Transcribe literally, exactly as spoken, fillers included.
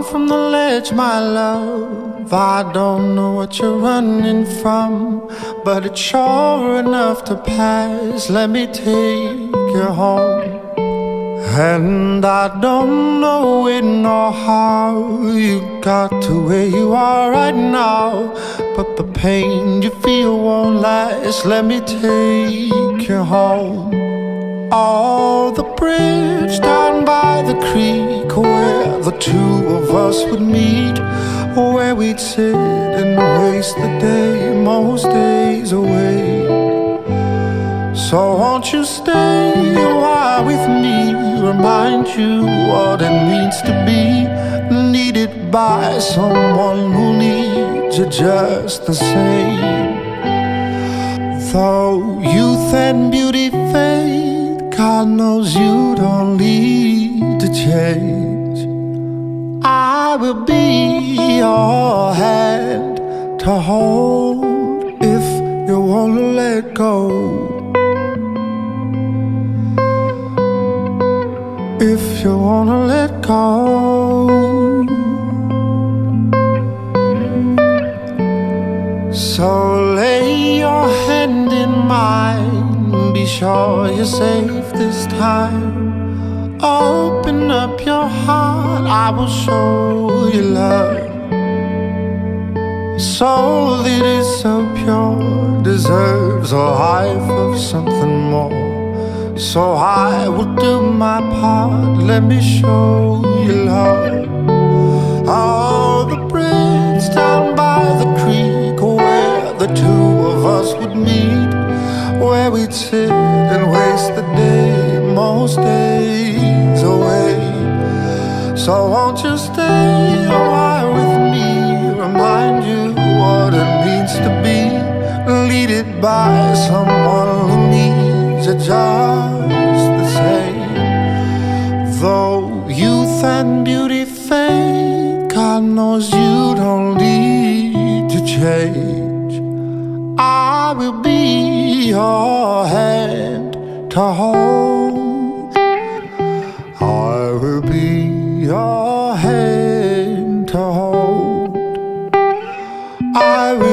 Hung from the ledge, my love. I don't know what you're running from, but it's sure enough to pass. Let me take you home. And I don't know when or how you got to where you are right now, but the pain you feel won't last. Let me take you home. Oh, the bridge down by the creek, where the two of us would meet, where we'd sit and waste the day, most days away. So won't you stay a while with me, remind you what it means to be needed by someone who needs you just the same. Though youth and beauty fade, God knows you don't need to change. I will be your hand to hold if you wanna let go. If you wanna let go. So lay your hand in mine, be sure you're safe this time. Open up your heart, I will show you love. Soul that is so pure deserves a life of something more. So I will do my part, let me show you love. Oh, the bridge down by the creek, where the two of us would meet, where we'd sit and waste the day, most days away. So won't you stay a while with me, remind you what it means to be needed by someone who needs you just the same. Though youth and beauty fade, God knows you don't need to change. I will be your hand to hold. I will be your hand to hold. I will